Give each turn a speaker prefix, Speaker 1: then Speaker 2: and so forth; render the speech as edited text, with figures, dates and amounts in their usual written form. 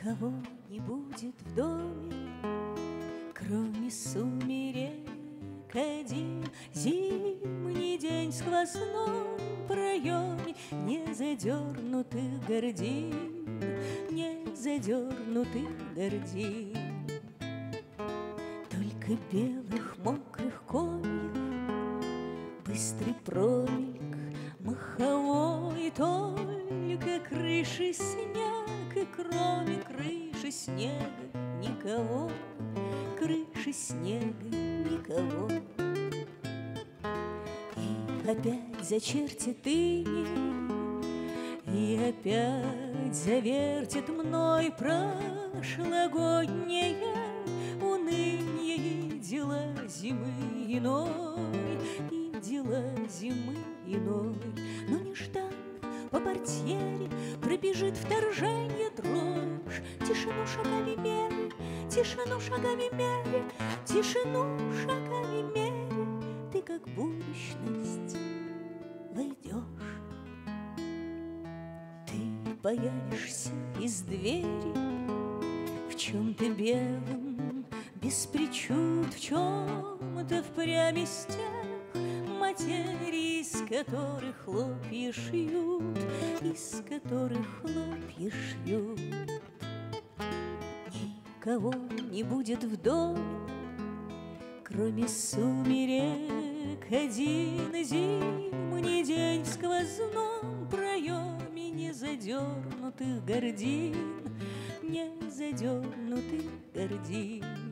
Speaker 1: Никого не будет в доме, кроме сумерек один. Зимний день в сквозном проеме не задернутых гордин, не задернутых гордин. Только белых мокрых комьев быстрый промельк маховой, только крыши снег, и кроме крыши снега никого, крыши снега никого. И опять зачертит иней, и опять завертит мной прошлогоднее уныние и дела зимы иной, и дела зимы иной. Но нежданно по портьере пробежит вторжение дрожь. Тишину шагами меря, тишину шагами меря, тишину шагами меря, ты как будущность войдешь. Ты появишься из двери в чем-то белом, без причуд, в чем-то впрямь из тех материй, из которых хлопья шьют, из которых хлопья шьют. Никого не будет в доме, кроме сумерек один. Зимний день в сквозном проеме не задернутых гордин, не задернутых гордин.